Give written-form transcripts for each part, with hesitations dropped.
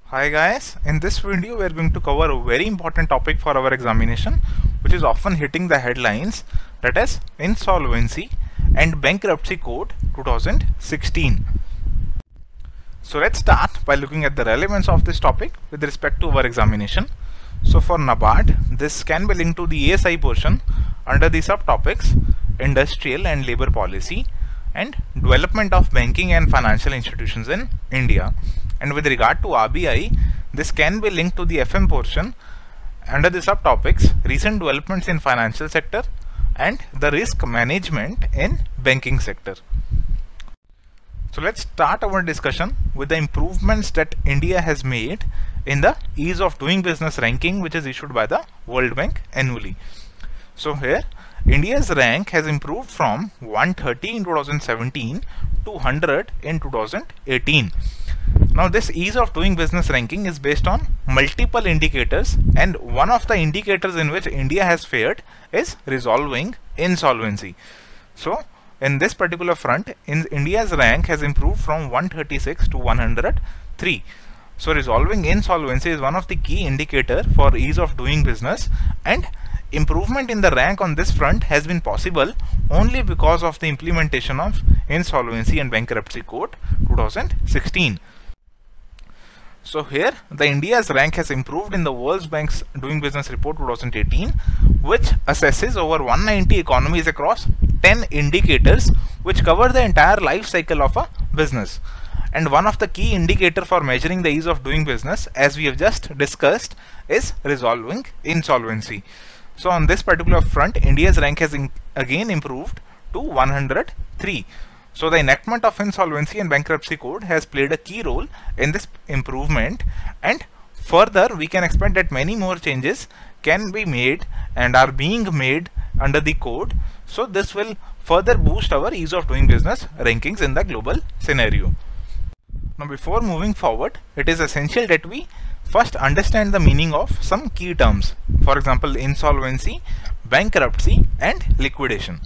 Hi guys, in this video we are going to cover a very important topic for our examination, which is often hitting the headlines, that is Insolvency and Bankruptcy Code 2016. So let's start by looking at the relevance of this topic with respect to our examination. So for NABARD, this can be linked to the ASI portion under the subtopics Industrial and Labour Policy and Development of Banking and Financial Institutions in India. And with regard to RBI, this can be linked to the FM portion under the subtopics Recent Developments in Financial Sector and the Risk Management in Banking Sector. So let's start our discussion with the improvements that India has made in the Ease of Doing Business ranking, which is issued by the World Bank annually. So here India's rank has improved from 130 in 2017 to 100 in 2018. Now this Ease of Doing Business ranking is based on multiple indicators, and one of the indicators in which India has fared is resolving insolvency. So in this particular front, India's rank has improved from 136 to 103. So resolving insolvency is one of the key indicator for ease of doing business, and improvement in the rank on this front has been possible only because of the implementation of Insolvency and Bankruptcy Code 2016. So here the India's rank has improved in the World Bank's Doing Business Report 2018, which assesses over 190 economies across 10 indicators which cover the entire life cycle of a business. And one of the key indicator for measuring the ease of doing business, as we have just discussed, is resolving insolvency. So on this particular front, India's rank has again improved to 103. So the enactment of Insolvency and Bankruptcy Code has played a key role in this improvement, and further we can expect that many more changes can be made and are being made under the code. So this will further boost our ease of doing business rankings in the global scenario. Now before moving forward, it is essential that we first understand the meaning of some key terms. For example, insolvency, bankruptcy and liquidation.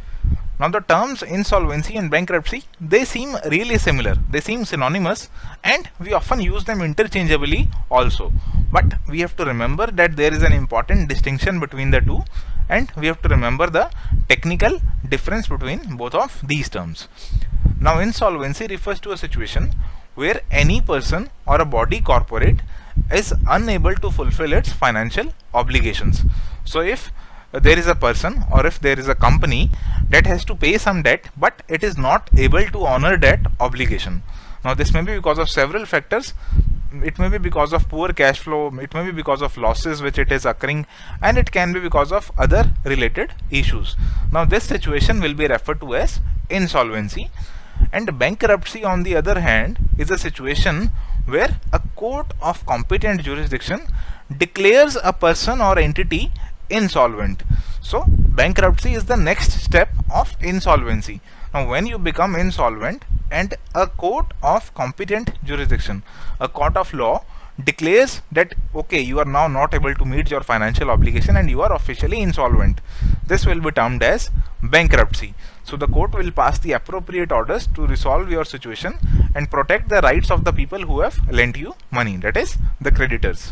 Now the terms insolvency and bankruptcy, they seem really similar, they seem synonymous, and we often use them interchangeably also. But we have to remember that there is an important distinction between the two, and we have to remember the technical difference between both of these terms. Now insolvency refers to a situation where any person or a body corporate is unable to fulfill its financial obligations. So if there is a person or if there is a company that has to pay some debt, but it is not able to honor that obligation. Now this may be because of several factors. It may be because of poor cash flow, it may be because of losses which it is occurring, and it can be because of other related issues. Now this situation will be referred to as insolvency. And bankruptcy, on the other hand, is a situation where a court of competent jurisdiction declares a person or entity insolvent. So bankruptcy is the next step of insolvency. Now when you become insolvent and a court of competent jurisdiction, a court of law, declares that okay, you are now not able to meet your financial obligation and you are officially insolvent, this will be termed as bankruptcy. So the court will pass the appropriate orders to resolve your situation and protect the rights of the people who have lent you money, that is the creditors.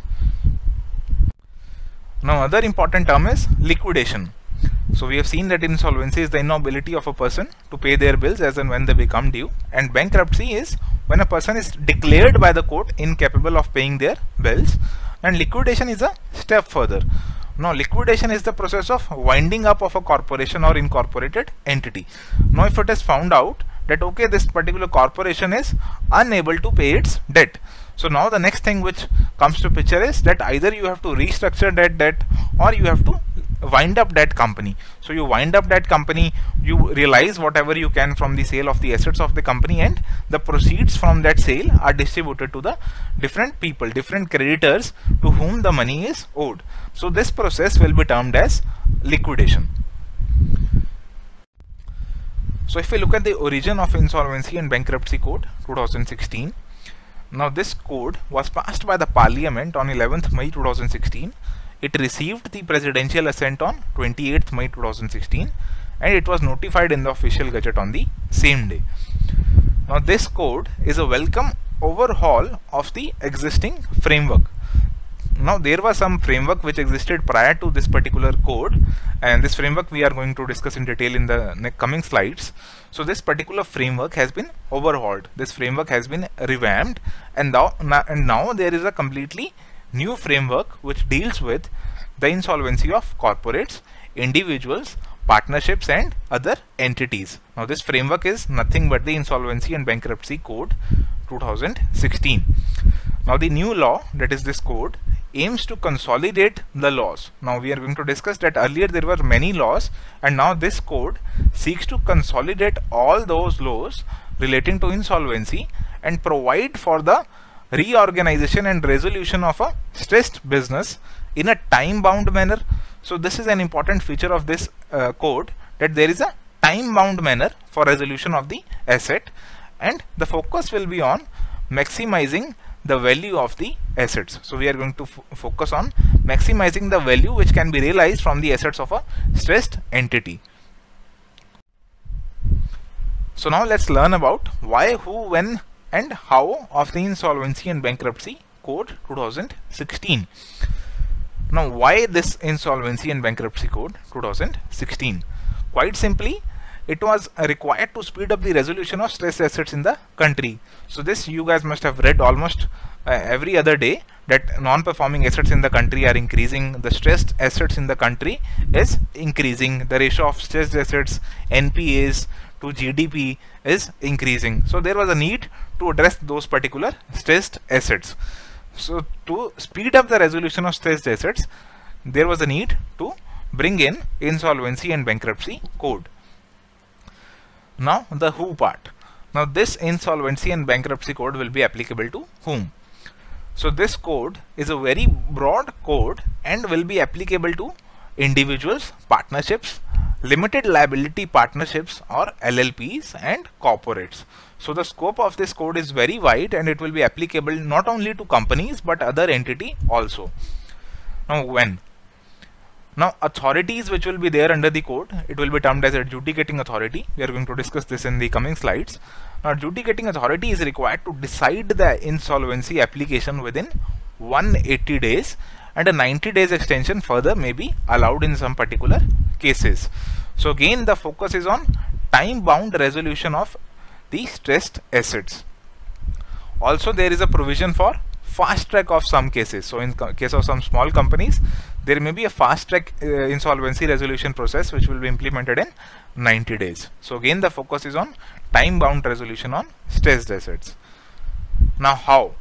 Now other important term is liquidation. So we have seen that insolvency is the inability of a person to pay their bills as and when they become due, and bankruptcy is when a person is declared by the court incapable of paying their bills, and liquidation is a step further. Now liquidation is the process of winding up of a corporation or incorporated entity. Now if it is found out that okay, this particular corporation is unable to pay its debt, so now the next thing which comes to picture is that either you have to restructure that debt or you have to wind up that company. So you wind up that company, you realize whatever you can from the sale of the assets of the company, and the proceeds from that sale are distributed to the different people, different creditors to whom the money is owed. So this process will be termed as liquidation. So if we look at the origin of Insolvency and Bankruptcy Code 2016, now this code was passed by the Parliament on 11th May 2016. It received the presidential assent on 28th May 2016, and it was notified in the official gazette on the same day. Now this code is a welcome overhaul of the existing framework. Now there was some framework which existed prior to this particular code, and this framework we are going to discuss in detail in the coming slides. So this particular framework has been overhauled, this framework has been revamped, and now there is a completely new framework which deals with the insolvency of corporates, individuals, partnerships and other entities. Now this framework is nothing but the Insolvency and Bankruptcy Code 2016. Now the new law, that is this code, aims to consolidate the laws. Now we are going to discuss that earlier there were many laws, and now this code seeks to consolidate all those laws relating to insolvency and provide for the reorganization and resolution of a stressed business in a time-bound manner. So this is an important feature of this code, that there is a time-bound manner for resolution of the asset, and the focus will be on maximizing the value of the assets. So we are going to focus on maximizing the value which can be realized from the assets of a stressed entity. So now let's learn about why, who, when and how of the Insolvency and Bankruptcy Code 2016. Now why this Insolvency and Bankruptcy Code 2016? Quite simply, it was required to speed up the resolution of stressed assets in the country. So this you guys must have read almost every other day, that non-performing assets in the country are increasing, the stressed assets in the country is increasing, the ratio of stressed assets, NPAs to GDP is increasing. So there was a need to address those particular stressed assets. So to speed up the resolution of stressed assets, there was a need to bring in Insolvency and Bankruptcy Code. Now the who part. Now this Insolvency and Bankruptcy Code will be applicable to whom? So this code is a very broad code and will be applicable to individuals, partnerships, limited liability partnerships or LLPs and corporates. So the scope of this code is very wide and it will be applicable not only to companies but other entity also. Now when? Now authorities which will be there under the code, it will be termed as adjudicating authority. We are going to discuss this in the coming slides. Now adjudicating authority is required to decide the insolvency application within 180 days, and a 90 days extension further may be allowed in some particular cases. So again the focus is on time bound resolution of the stressed assets. Also there is a provision for fast track of some cases. So in case of some small companies, there may be a fast track insolvency resolution process which will be implemented in 90 days. So again the focus is on time bound resolution on stressed assets. Now how?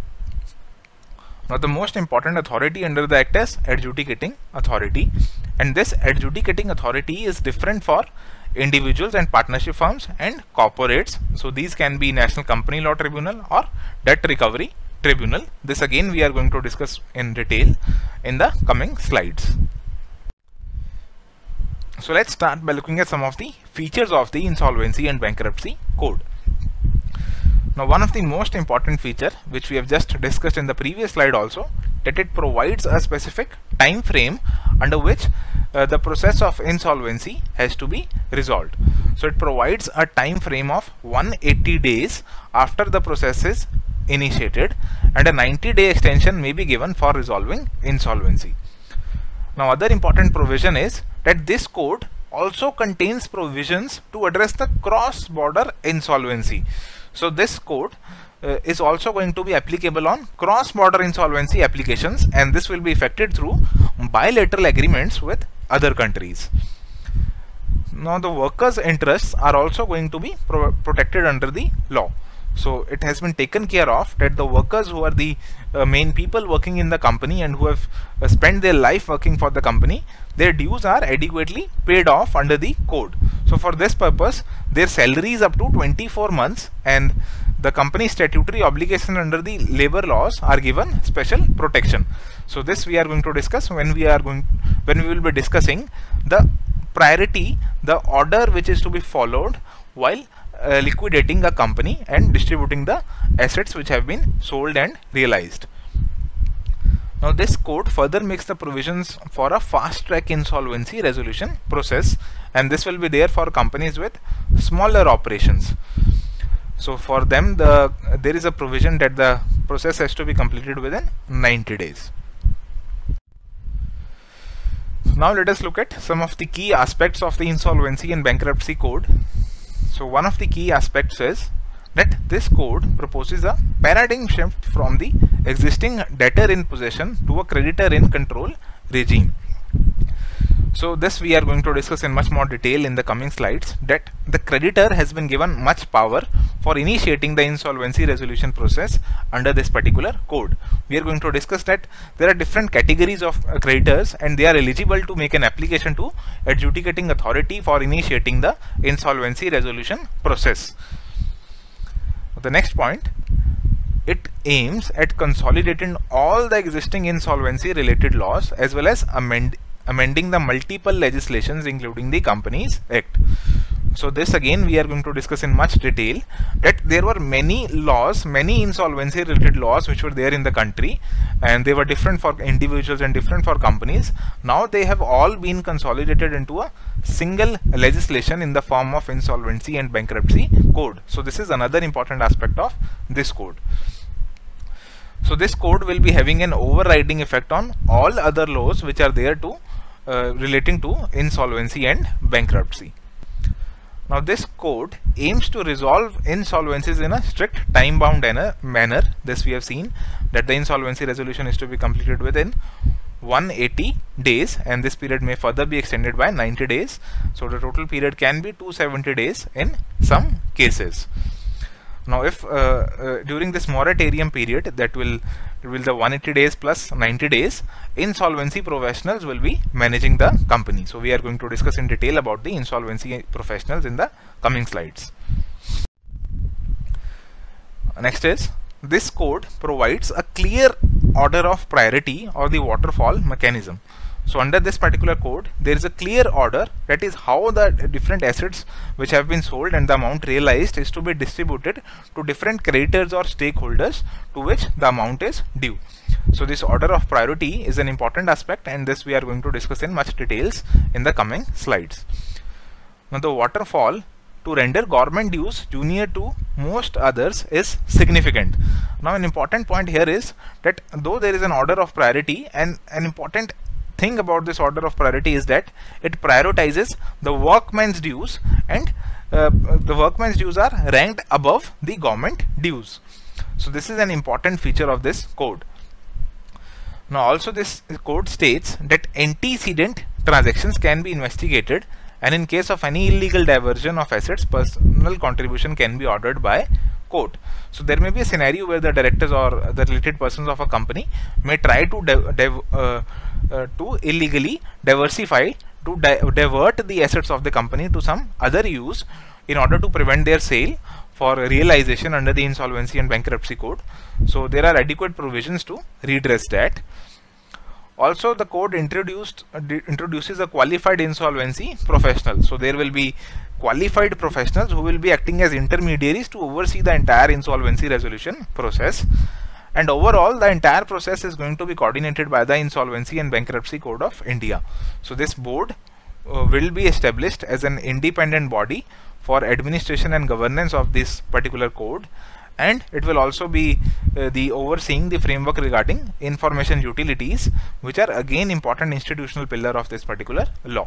Now the most important authority under the Act is adjudicating authority, and this adjudicating authority is different for individuals and partnership firms and corporates. So these can be National Company Law Tribunal or Debt Recovery Tribunal. This again we are going to discuss in detail in the coming slides. So let's start by looking at some of the features of the Insolvency and Bankruptcy Code. Now one of the most important feature which we have just discussed in the previous slide also, that it provides a specific time frame under which the process of insolvency has to be resolved. So it provides a time frame of 180 days after the process is initiated, and a 90-day extension may be given for resolving insolvency. Now other important provision is that this code also contains provisions to address the cross-border insolvency. So this code is also going to be applicable on cross-border insolvency applications, and this will be effected through bilateral agreements with other countries. Now the workers' interests are also going to be protected under the law. So it has been taken care of that the workers who are the main people working in the company and who have spent their life working for the company, their dues are adequately paid off under the code. So for this purpose, their salary is up to 24 months and the company's statutory obligation under the labor laws are given special protection. So this we are going to discuss when we will be discussing the priority, the order which is to be followed while liquidating a company and distributing the assets which have been sold and realized. Now this code further makes the provisions for a fast track insolvency resolution process, and this will be there for companies with smaller operations. So for them, there is a provision that the process has to be completed within 90 days. Now let us look at some of the key aspects of the Insolvency and Bankruptcy Code. So one of the key aspects is that this code proposes a paradigm shift from the existing debtor in possession to a creditor in control regime. So this we are going to discuss in much more detail in the coming slides, that the creditor has been given much power for initiating the insolvency resolution process under this particular code. We are going to discuss that there are different categories of creditors and they are eligible to make an application to adjudicating authority for initiating the insolvency resolution process. The next point, it aims at consolidating all the existing insolvency related laws as well as amending the multiple legislations including the Companies Act. So this again we are going to discuss in much detail, that there were many laws, many insolvency related laws which were there in the country, and they were different for individuals and different for companies. Now they have all been consolidated into a single legislation in the form of Insolvency and Bankruptcy Code. So this is another important aspect of this code. So this code will be having an overriding effect on all other laws which are there to relating to insolvency and bankruptcy. Now this code aims to resolve insolvencies in a strict time-bound manner. This we have seen, that the insolvency resolution is to be completed within 180 days, and this period may further be extended by 90 days. So the total period can be 270 days in some cases. Now if during this moratorium period, that will the 180 days plus 90 days, insolvency professionals will be managing the company. So we are going to discuss in detail about the insolvency professionals in the coming slides. Next is, this code provides a clear order of priority or the waterfall mechanism. So under this particular code, there is a clear order, that is how the different assets which have been sold and the amount realized is to be distributed to different creditors or stakeholders to which the amount is due. So this order of priority is an important aspect, and this we are going to discuss in much details in the coming slides. Now the waterfall to render government dues junior to most others is significant. Now an important point here is that though there is an order of priority, and an important thing about this order of priority is that it prioritizes the workman's dues, and the workman's dues are ranked above the government dues. So this is an important feature of this code. Now also this code states that antecedent transactions can be investigated, and in case of any illegal diversion of assets, personal contribution can be ordered by court. So there may be a scenario where the directors or the related persons of a company may try to illegally diversify, to divert the assets of the company to some other use in order to prevent their sale for realization under the Insolvency and Bankruptcy Code. So there are adequate provisions to redress that. Also the code introduces a qualified insolvency professional. So there will be qualified professionals who will be acting as intermediaries to oversee the entire insolvency resolution process. And overall the entire process is going to be coordinated by the Insolvency and Bankruptcy Code of India. So this board will be established as an independent body for administration and governance of this particular code, and it will also be the overseeing the framework regarding information utilities, which are again important institutional pillar of this particular law.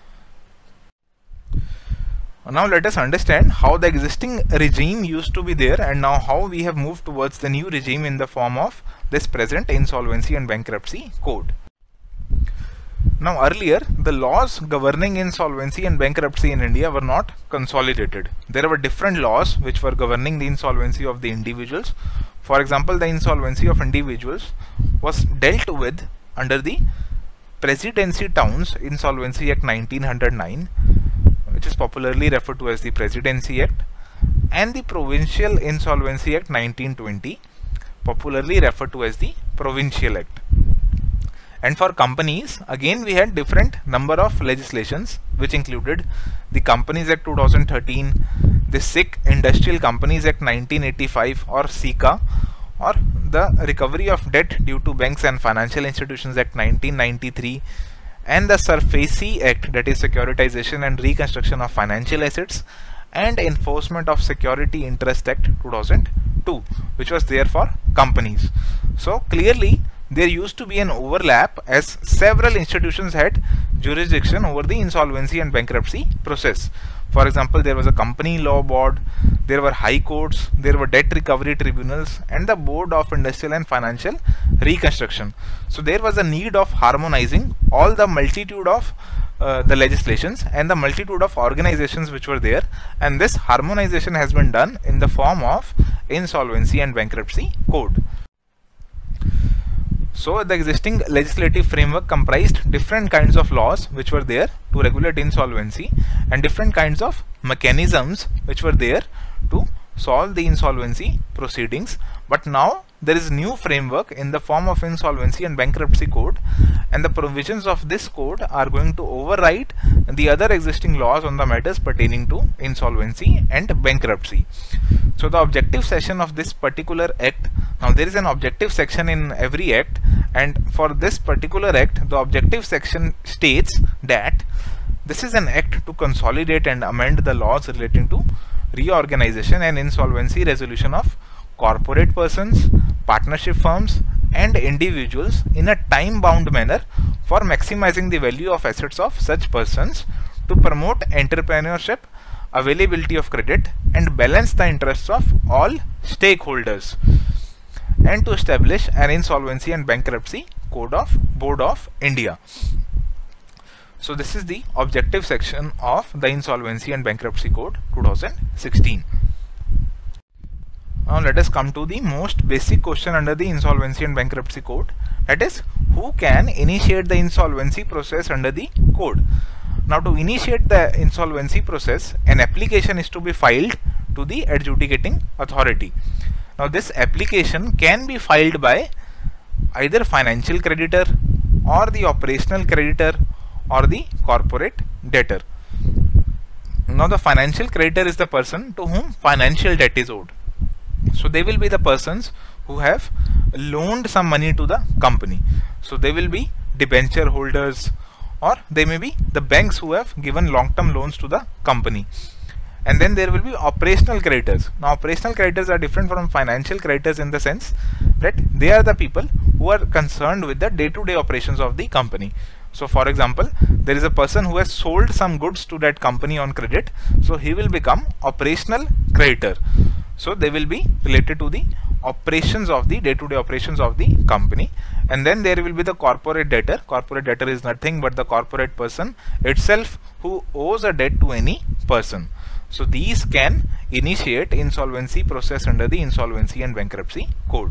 Now let us understand how the existing regime used to be there and now how we have moved towards the new regime in the form of this present Insolvency and Bankruptcy Code. Now earlier, the laws governing insolvency and bankruptcy in India were not consolidated. There were different laws which were governing the insolvency of the individuals. For example, the insolvency of individuals was dealt with under the Presidency Towns Insolvency Act 1909, which is popularly referred to as the Presidency Act, and the Provincial Insolvency Act 1920, popularly referred to as the Provincial Act. And for companies, again we had different number of legislations which included the Companies Act 2013, the Sikh Industrial Companies Act 1985 or SICA, or the Recovery of Debt Due to Banks and Financial Institutions Act 1993, and the SARFAESI Act, that is Securitization and Reconstruction of Financial Assets, and Enforcement of Security Interest Act 2002, which was there for companies. So clearly there used to be an overlap, as several institutions had jurisdiction over the insolvency and bankruptcy process. For example, there was a company law board, there were high courts, there were debt recovery tribunals, and the Board of Industrial and Financial Reconstruction. So there was a need of harmonizing all the multitude of the legislations and the multitude of organizations which were there, and this harmonization has been done in the form of Insolvency and Bankruptcy Code. So the existing legislative framework comprised different kinds of laws which were there to regulate insolvency, and different kinds of mechanisms which were there to solve the insolvency proceedings. But now there is new framework in the form of Insolvency and Bankruptcy Code, and the provisions of this code are going to override the other existing laws on the matters pertaining to insolvency and bankruptcy. So the objective section of this particular act, now there is an objective section in every act, and for this particular act the objective section states that this is an act to consolidate and amend the laws relating to reorganization and insolvency resolution of corporate persons, partnership firms and individuals in a time-bound manner for maximizing the value of assets of such persons, to promote entrepreneurship, availability of credit and balance the interests of all stakeholders, and to establish an Insolvency and Bankruptcy Code of Board of India. So this is the objective section of the Insolvency and Bankruptcy Code 2016. Now let us come to the most basic question under the Insolvency and Bankruptcy Code, that is, who can initiate the insolvency process under the code. Now to initiate the insolvency process, an application is to be filed to the adjudicating authority. Now this application can be filed by either financial creditor or the operational creditor or the corporate debtor. Now the financial creditor is the person to whom financial debt is owed. So they will be the persons who have loaned some money to the company. So they will be debenture holders, or they may be the banks who have given long-term loans to the company. And then there will be operational creditors. Now operational creditors are different from financial creditors in the sense that they are the people who are concerned with the day-to-day operations of the company. So for example, there is a person who has sold some goods to that company on credit, so he will become operational creditor. So they will be related to the operations of the day-to-day operations of the company. And then there will be the corporate debtor. Corporate debtor is nothing but the corporate person itself who owes a debt to any person. So these can initiate insolvency process under the Insolvency and Bankruptcy Code.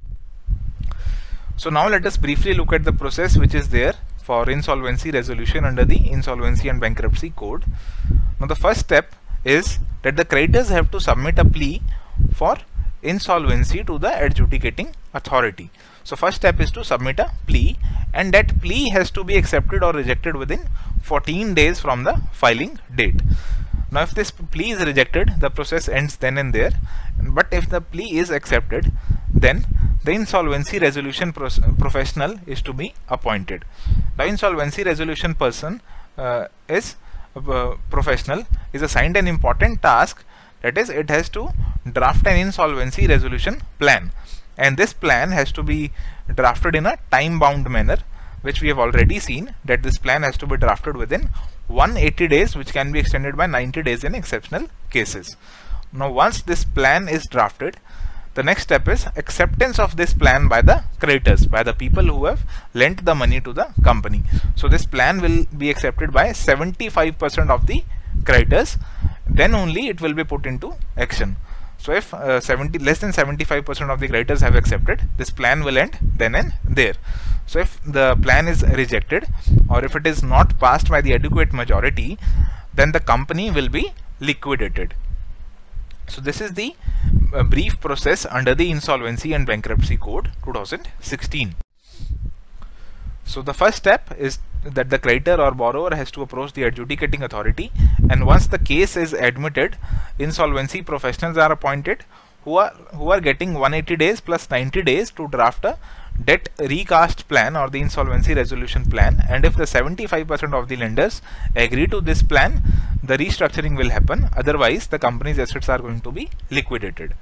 So now let us briefly look at the process which is there for insolvency resolution under the Insolvency and Bankruptcy Code. Now the first step is that the creditors have to submit a plea for insolvency to the adjudicating authority. So first step is to submit a plea, and that plea has to be accepted or rejected within 14 days from the filing date. Now if this plea is rejected, the process ends then and there, but if the plea is accepted, then the insolvency resolution professional is to be appointed. The insolvency resolution person professional is assigned an important task, that is, it has to draft an insolvency resolution plan, and this plan has to be drafted in a time bound manner, which we have already seen that this plan has to be drafted within 180 days, which can be extended by 90 days in exceptional cases. Now once this plan is drafted, the next step is acceptance of this plan by the creditors, by the people who have lent the money to the company. So this plan will be accepted by 75% of the creditors, then only it will be put into action. So if less than 75% of the creditors have accepted, this plan will end then and there. So if the plan is rejected, or if it is not passed by the adequate majority, then the company will be liquidated. So this is the brief process under the Insolvency and Bankruptcy Code 2016. So the first step is that the creditor or borrower has to approach the adjudicating authority, and once the case is admitted, insolvency professionals are appointed who are getting 180 days plus 90 days to draft a debt recast plan or the insolvency resolution plan. And if the 75% of the lenders agree to this plan, the restructuring will happen, otherwise the company's assets are going to be liquidated.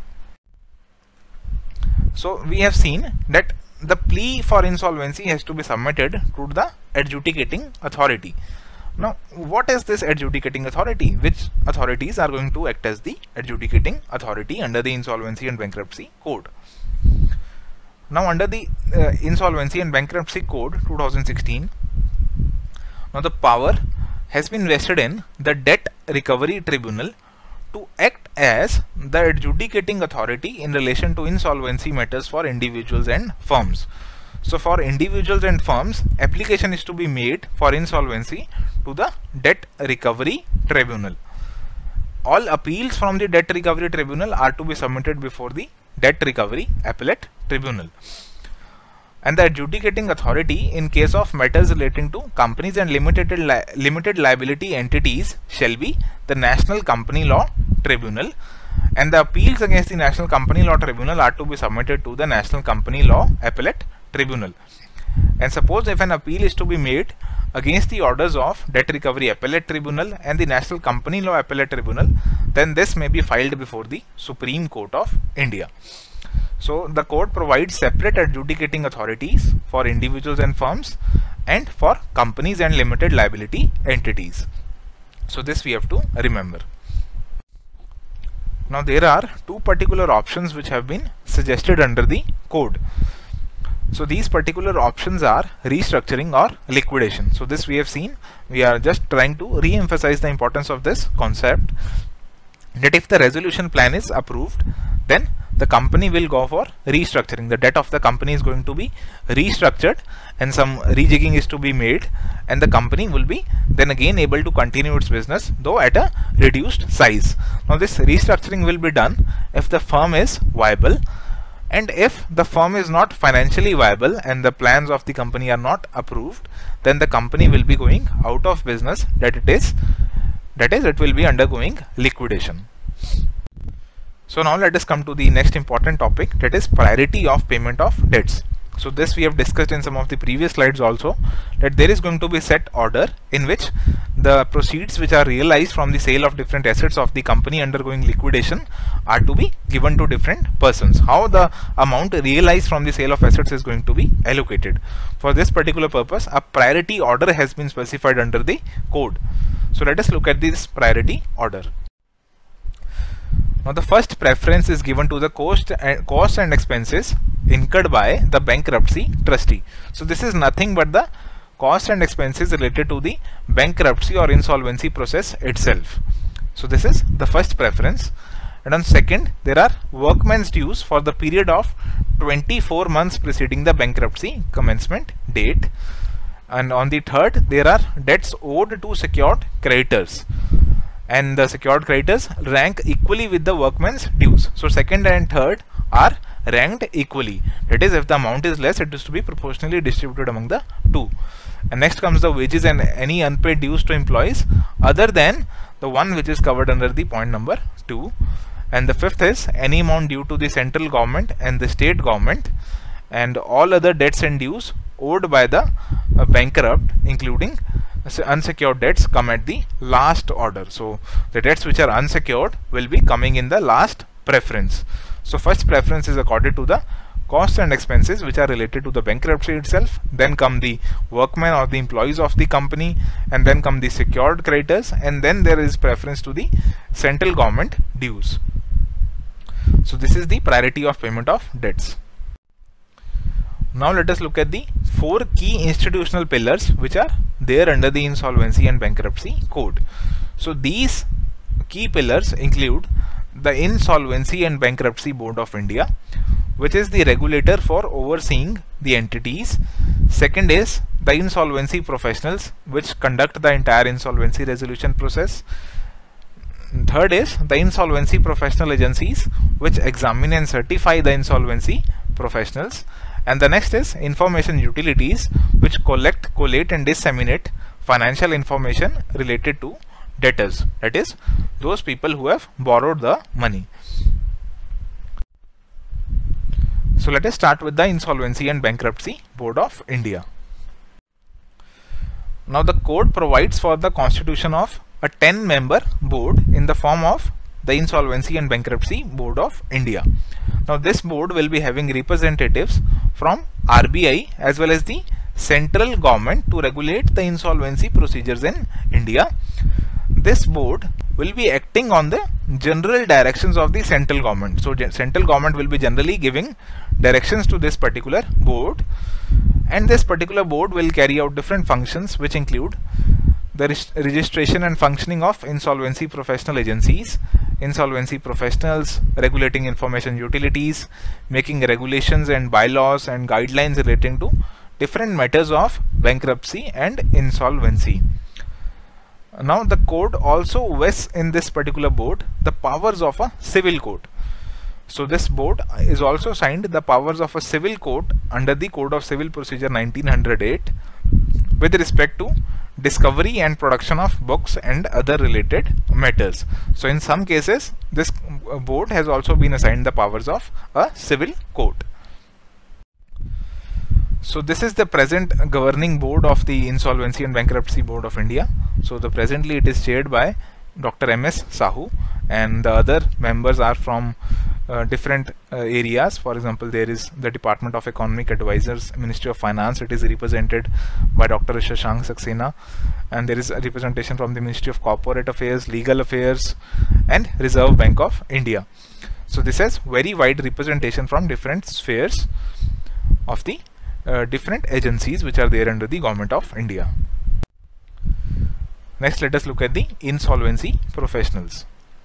So we have seen that the plea for insolvency has to be submitted to the adjudicating authority. Now, what is this adjudicating authority? Which authorities are going to act as the adjudicating authority under the Insolvency and Bankruptcy Code? Now, under the Insolvency and Bankruptcy Code 2016, now the power has been vested in the Debt Recovery Tribunal to act as the adjudicating authority in relation to insolvency matters for individuals and firms. So for individuals and firms, application is to be made for insolvency to the Debt Recovery Tribunal. All appeals from the Debt Recovery Tribunal are to be submitted before the Debt Recovery Appellate Tribunal. And the adjudicating authority in case of matters relating to companies and limited liability entities shall be the National Company Law Tribunal, and the appeals against the National Company Law Tribunal are to be submitted to the National Company Law Appellate Tribunal. And suppose if an appeal is to be made against the orders of Debt Recovery Appellate Tribunal and the National Company Law Appellate Tribunal, then this may be filed before the Supreme Court of India. So the code provides separate adjudicating authorities for individuals and firms and for companies and limited liability entities. So this we have to remember. Now there are two particular options which have been suggested under the code. So these particular options are restructuring or liquidation. So this we have seen. We are just trying to re-emphasize the importance of this concept, that if the resolution plan is approved, then the company will go for restructuring. The debt of the company is going to be restructured and some rejigging is to be made, and the company will be then again able to continue its business, though at a reduced size. Now this restructuring will be done if the firm is viable, and if the firm is not financially viable and the plans of the company are not approved, then the company will be going out of business, that is it will be undergoing liquidation. So now let us come to the next important topic, that is priority of payment of debts. So this we have discussed in some of the previous slides also, that there is going to be set order in which the proceeds which are realized from the sale of different assets of the company undergoing liquidation are to be given to different persons. How the amount realized from the sale of assets is going to be allocated. For this particular purpose, a priority order has been specified under the code. So let us look at this priority order. Now the first preference is given to the cost and expenses incurred by the bankruptcy trustee. So this is nothing but the cost and expenses related to the bankruptcy or insolvency process itself. So this is the first preference. And on second, there are workmen's dues for the period of 24 months preceding the bankruptcy commencement date. And on the third, there are debts owed to secured creditors, and the secured creditors rank equally with the workmen's dues. So second and third are ranked equally. That is, if the amount is less, it is to be proportionally distributed among the two. And next comes the wages and any unpaid dues to employees other than the one which is covered under the point number 2. And the fifth is any amount due to the central government and the state government, and all other debts and dues owed by the bankrupt, including unsecured debts, come at the last order. So the debts which are unsecured will be coming in the last preference. So first preference is accorded to the costs and expenses which are related to the bankruptcy itself, then come the workmen or the employees of the company, and then come the secured creditors, and then there is preference to the central government dues. So this is the priority of payment of debts. Now let us look at the 4 key institutional pillars which are there under the Insolvency and Bankruptcy Code. So these key pillars include the Insolvency and Bankruptcy Board of India, which is the regulator for overseeing the entities. Second is the insolvency professionals, which conduct the entire insolvency resolution process. Third is the insolvency professional agencies, which examine and certify the insolvency professionals. And the next is information utilities, which collect, collate and disseminate financial information related to debtors, that is, those people who have borrowed the money. So let us start with the Insolvency and Bankruptcy Board of India. Now the code provides for the constitution of a 10-member board in the form of the Insolvency and Bankruptcy Board of India. Now this board will be having representatives from RBI as well as the central government to regulate the insolvency procedures in India. This board will be acting on the general directions of the central government. So central government will be generally giving directions to this particular board, and this particular board will carry out different functions which include the registration and functioning of insolvency professional agencies, insolvency professionals, regulating information utilities, making regulations and bylaws and guidelines relating to different matters of bankruptcy and insolvency. Now the code also vests in this particular board the powers of a civil court. So this board is also assigned the powers of a civil court under the Code of Civil Procedure 1908 with respect to discovery and production of books and other related matters. So in some cases this board has also been assigned the powers of a civil court. So this is the present governing board of the Insolvency and Bankruptcy Board of India. So presently it is chaired by Dr. M.S. Sahu, and the other members are from different areas. For example, there is the Department of Economic Advisors, Ministry of Finance. It is represented by Dr. Shashank Saxena, and there is a representation from the Ministry of Corporate Affairs, Legal Affairs, and Reserve Bank of India. So this has very wide representation from different spheres of the different agencies which are there under the Government of India. Next, let us look at the insolvency professionals.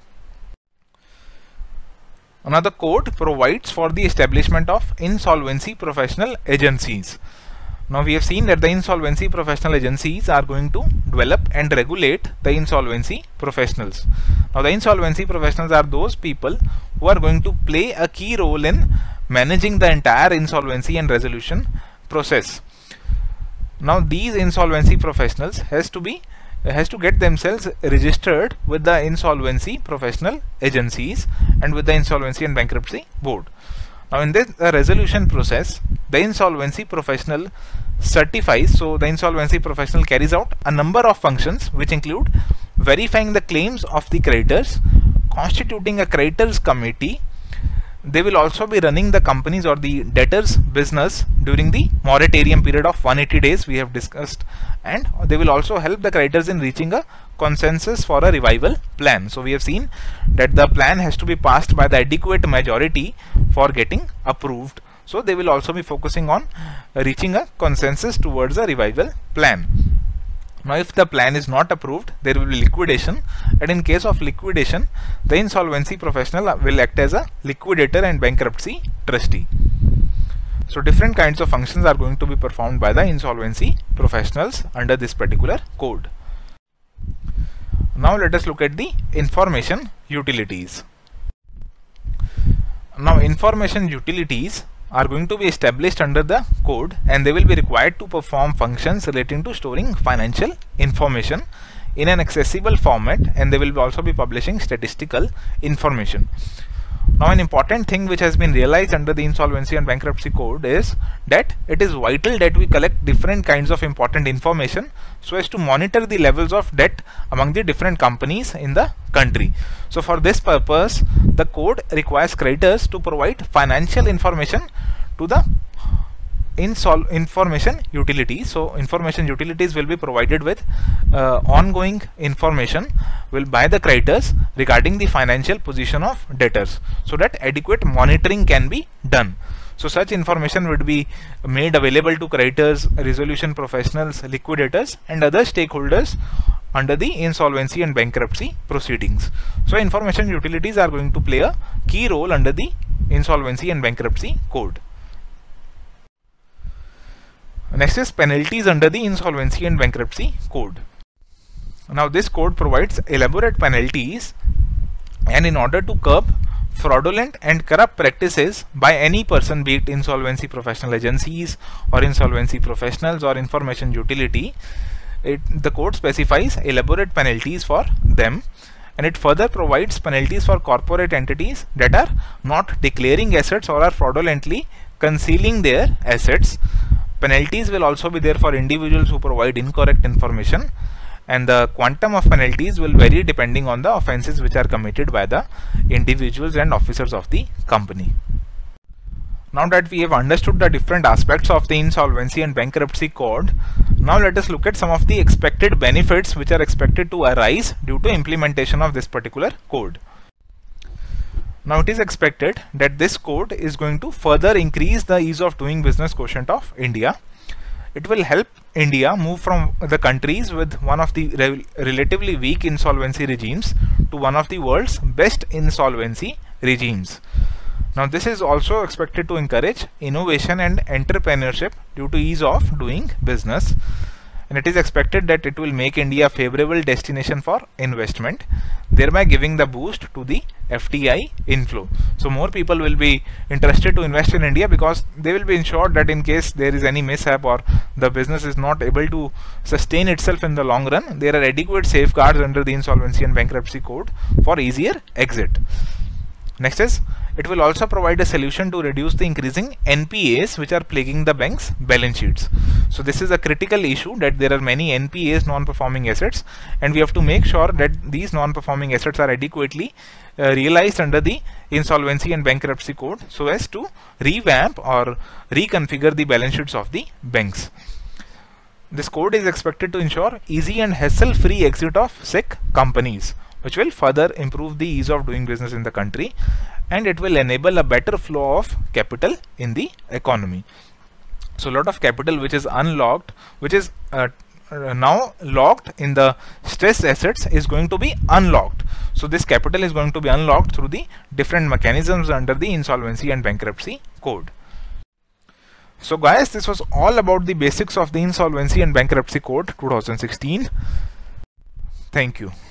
Another code provides for the establishment of insolvency professional agencies. Now we have seen that the insolvency professional agencies are going to develop and regulate the insolvency professionals. Now the insolvency professionals are those people who are going to play a key role in managing the entire insolvency and resolution process. Now these insolvency professionals has to get themselves registered with the insolvency professional agencies and with the Insolvency and Bankruptcy Board. Now in this resolution process, the insolvency professional certifies. So the insolvency professional carries out a number of functions which include verifying the claims of the creditors, constituting a creditors committee. They will also be running the companies or the debtors business during the moratorium period of 180 days we have discussed, and they will also help the creditors in reaching a consensus for a revival plan. So we have seen that the plan has to be passed by the adequate majority for getting approved. So they will also be focusing on reaching a consensus towards a revival plan. Now if the plan is not approved, there will be liquidation, and in case of liquidation, the insolvency professional will act as a liquidator and bankruptcy trustee. So different kinds of functions are going to be performed by the insolvency professionals under this particular code. Now let us look at the information utilities. Now information utilities are going to be established under the code, and they will be required to perform functions relating to storing financial information in an accessible format, and they will also be publishing statistical information. Now an important thing which has been realized under the Insolvency and Bankruptcy Code is that it is vital that we collect different kinds of important information so as to monitor the levels of debt among the different companies in the country. So for this purpose, the code requires creditors to provide financial information to the information utilities. So information utilities will be provided with ongoing information by the creditors regarding the financial position of debtors, so that adequate monitoring can be done. So such information would be made available to creditors, resolution professionals, liquidators, and other stakeholders under the insolvency and bankruptcy proceedings. So information utilities are going to play a key role under the Insolvency and Bankruptcy Code. Next is penalties under the Insolvency and Bankruptcy Code. Now this code provides elaborate penalties, and in order to curb fraudulent and corrupt practices by any person, be it insolvency professional agencies or insolvency professionals or information utility, the code specifies elaborate penalties for them, and it further provides penalties for corporate entities that are not declaring assets or are fraudulently concealing their assets. Penalties will also be there for individuals who provide incorrect information, and the quantum of penalties will vary depending on the offenses which are committed by the individuals and officers of the company. Now that we have understood the different aspects of the Insolvency and Bankruptcy Code, now let us look at some of the expected benefits which are expected to arise due to implementation of this particular code. Now it is expected that this code is going to further increase the ease of doing business quotient of India. It will help India move from the countries with one of the relatively weak insolvency regimes to one of the world's best insolvency regimes. Now this is also expected to encourage innovation and entrepreneurship due to ease of doing business, and it is expected that it will make India a favorable destination for investment, thereby giving the boost to the FDI inflow. So more people will be interested to invest in India because they will be ensured that in case there is any mishap or the business is not able to sustain itself in the long run, there are adequate safeguards under the Insolvency and Bankruptcy Code for easier exit. Next is, it will also provide a solution to reduce the increasing NPAs which are plaguing the bank's balance sheets. So this is a critical issue, that there are many NPAs, non-performing assets, and we have to make sure that these non-performing assets are adequately realized under the Insolvency and Bankruptcy Code so as to revamp or reconfigure the balance sheets of the banks. This code is expected to ensure easy and hassle-free exit of sick companies, which will further improve the ease of doing business in the country, and it will enable a better flow of capital in the economy. So a lot of capital which is unlocked, which is now locked in the stressed assets, is going to be unlocked. So this capital is going to be unlocked through the different mechanisms under the Insolvency and Bankruptcy Code. So guys, this was all about the basics of the Insolvency and Bankruptcy Code 2016. Thank you.